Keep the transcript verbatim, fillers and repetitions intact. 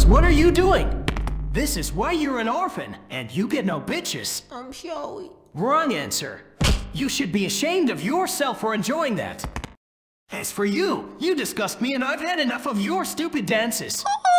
girls, what are you doing? This is why you're an orphan, and you get no bitches. I'm sorry. Wrong answer. You should be ashamed of yourself for enjoying that. As for you, you disgust me and I've had enough of your stupid dances.